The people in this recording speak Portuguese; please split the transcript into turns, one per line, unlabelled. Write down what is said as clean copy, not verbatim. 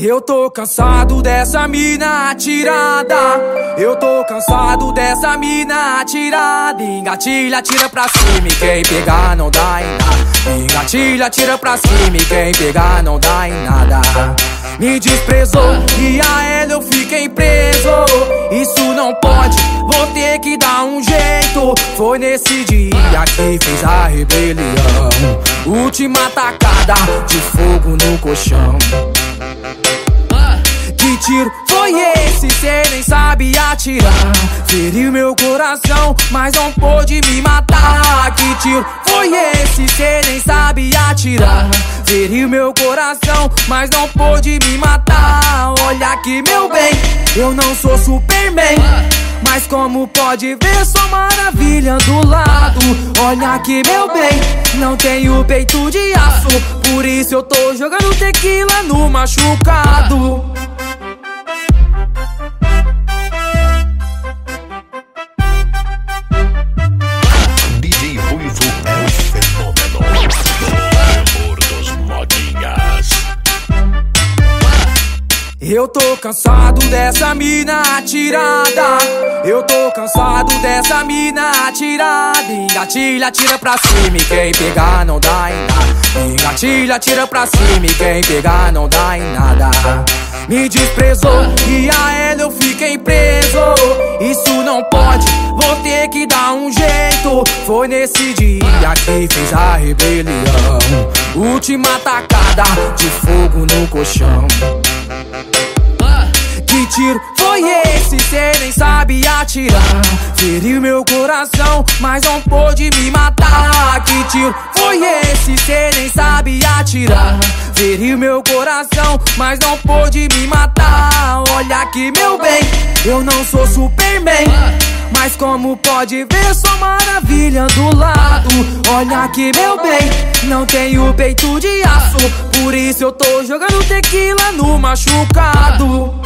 Eu tô cansado dessa mina atirada. Eu tô cansado dessa mina atirada. Engatilha, atira pra cima e quem pegar não dá em nada. Engatilha, atira pra cima e quem pegar não dá em nada. Me desprezou e a ela eu fiquei preso. Isso não pode, vou ter que dar um jeito. Foi nesse dia que fez a rebelião. Última tacada de fogo no colchão. Que tiro foi esse? Cê nem sabe atirar. Feriu meu coração, mas não pôde me matar. Que tiro foi esse? Cê nem sabe atirar. Feriu meu coração, mas não pôde me matar. Olha aqui, meu bem, eu não sou Superman, mas como pode ver, sou maravilha do lado. Olha aqui, meu bem, não tenho peito de aço, por isso eu tô jogando tequila no machucado.
DJ Ruivo é o fenômeno do amor dos modinhas.
Eu tô cansado dessa mina atirada. Eu tô cansado dessa mina atirada. Engatilha, atira pra cima e quem pegar não dá em nada. Engatilha, atira pra cima e quem pegar não dá em nada. Me desprezou e a ela eu fiquei preso. Isso não pode, vou ter que dar um jeito. Foi nesse dia que fez a rebelião. Última tacada de fogo no colchão. Que tiro foi esse? Cê nem sabe atirar. Feriu meu coração, mas não pôde me matar. Que tiro foi esse? Cê nem sabe atirar. Feriu meu coração, mas não pôde me matar. Olha aqui, meu bem, eu não sou Superman, mas como pode ver, sou maravilha do lado. Olha aqui, meu bem, não tenho peito de aço, por isso eu tô jogando tequila no machucado.